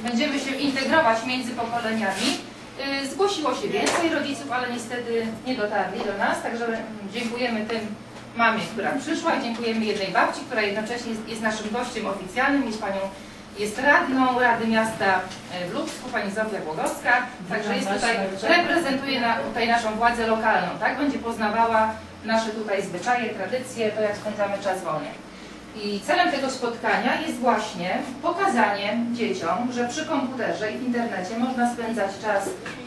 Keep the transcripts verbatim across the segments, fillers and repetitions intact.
będziemy się integrować między pokoleniami. Zgłosiło się więcej rodziców, ale niestety nie dotarli do nas, także dziękujemy tym mamie, która przyszła, i dziękujemy jednej babci, która jednocześnie jest, jest naszym gościem oficjalnym, jest panią, jest radną Rady Miasta w Lubsku, pani Zofia Głogowska, także jest tutaj, reprezentuje na, tutaj naszą władzę lokalną, tak? Będzie poznawała nasze tutaj zwyczaje, tradycje, to jak spędzamy czas wolny. I celem tego spotkania jest właśnie pokazanie dzieciom, że przy komputerze i w internecie można spędzać czas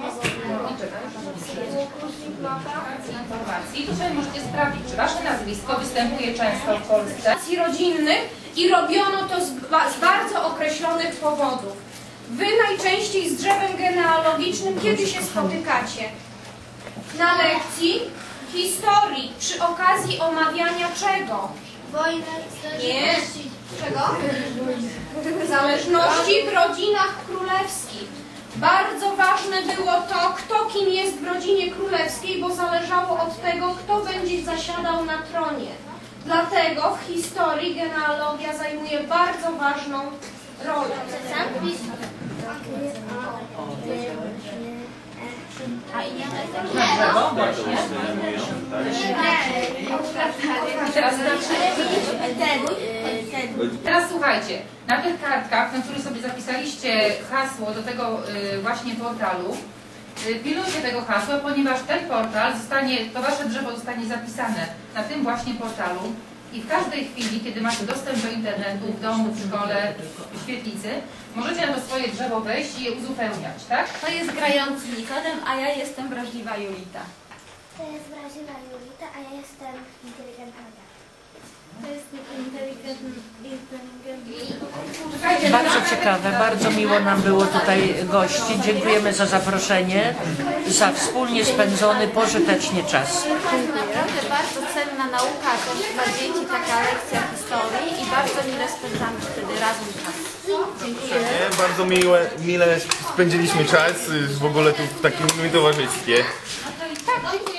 informacji. I tutaj możecie sprawdzić, czy wasze nazwisko występuje często w Polsce. Rodzinnych i robiono to z, z bardzo określonych powodów. Wy najczęściej z drzewem genealogicznym kiedy się spotykacie? Na lekcji historii przy okazji omawiania czego? Wojna, Nie. Czego? Zależności w rodzinach królewskich. Bardzo ważne było to, kto kim jest w rodzinie królewskiej, bo zależało od tego, kto będzie zasiadał na tronie. Dlatego w historii genealogia zajmuje bardzo ważną rolę. A i Na drzewo właśnie. Teraz, teraz słuchajcie, na tych kartkach, na których sobie zapisaliście hasło do tego właśnie portalu, pilnujcie tego hasła, ponieważ ten portal zostanie, to wasze drzewo zostanie zapisane na tym właśnie portalu i w każdej chwili, kiedy macie dostęp do internetu, w domu, w szkole, w świetlicy, możecie na to swoje drzewo wejść i je uzupełniać, tak? To jest grający Nikodem, a ja jestem wrażliwa Julita. To jest wrażliwa Julita, a ja jestem inteligentna. To jest inteligentny. Bardzo ciekawe, bardzo miło nam było tutaj gościć. Dziękujemy za zaproszenie, za wspólnie spędzony, pożytecznie czas. Naprawdę bardzo cenna nauka też dla dzieci, taka lekcja historii i bardzo mile spędzamy wtedy razem czas. Dziękuję. Bardzo miłe, mile spędziliśmy czas w ogóle tu w takim towarzystwie. Tak, dziękuję.